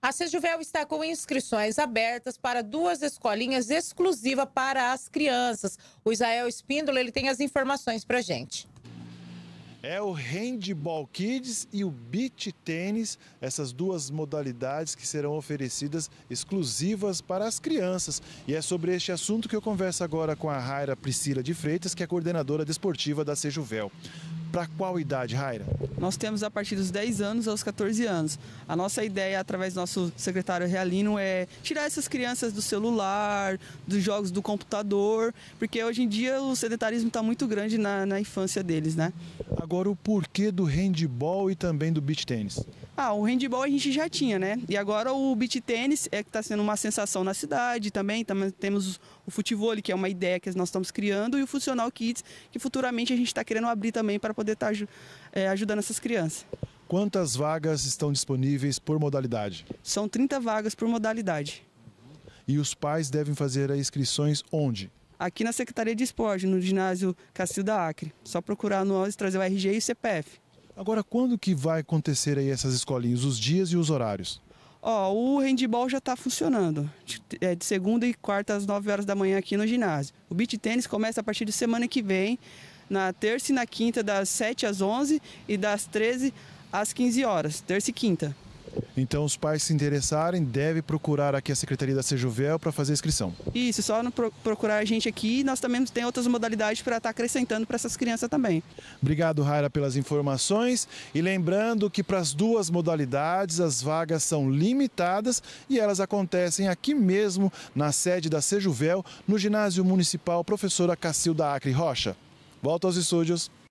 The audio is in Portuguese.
A Sejuvel está com inscrições abertas para duas escolinhas exclusivas para as crianças. O Israel Espíndola, ele tem as informações para a gente. É o Handball Kids e o Beach Tênis, essas duas modalidades que serão oferecidas exclusivas para as crianças. E é sobre este assunto que eu converso agora com a Raira Priscila de Freitas, que é coordenadora desportiva da Sejuvel. Para qual idade, Raira? Nós temos a partir dos 10 anos aos 14 anos. A nossa ideia, através do nosso secretário Realino, é tirar essas crianças do celular, dos jogos do computador, porque hoje em dia o sedentarismo está muito grande na infância deles, né? Agora, o porquê do handball e também do beach tênis? O handball a gente já tinha, né? E agora o beach tênis é que está sendo uma sensação na cidade também. Também temos o futevôlei, que é uma ideia que nós estamos criando, e o Funcional Kids, que futuramente a gente está querendo abrir também para poder estar ajudando essas crianças. Quantas vagas estão disponíveis por modalidade? São 30 vagas por modalidade. E os pais devem fazer as inscrições onde? Aqui na Secretaria de Esporte, no ginásio Cacilda Acre. Só procurar nós, trazer o RG e o CPF. Agora, quando que vai acontecer aí essas escolinhas, os dias e os horários? O handball já está funcionando, de segunda e quarta às 9 horas da manhã aqui no ginásio. O beach tênis começa a partir de semana que vem, na terça e na quinta, das 7 às 11 e das 13 às 15 horas, terça e quinta. Então, os pais se interessarem, devem procurar aqui a Secretaria da Sejuvel para fazer a inscrição. Isso, só procurar a gente aqui. Nós também temos outras modalidades para estar acrescentando para essas crianças também. Obrigado, Raira, pelas informações. E lembrando que para as duas modalidades as vagas são limitadas e elas acontecem aqui mesmo na sede da Sejuvel, no Ginásio Municipal Professora Cacilda Acre Rocha. Volto aos estúdios.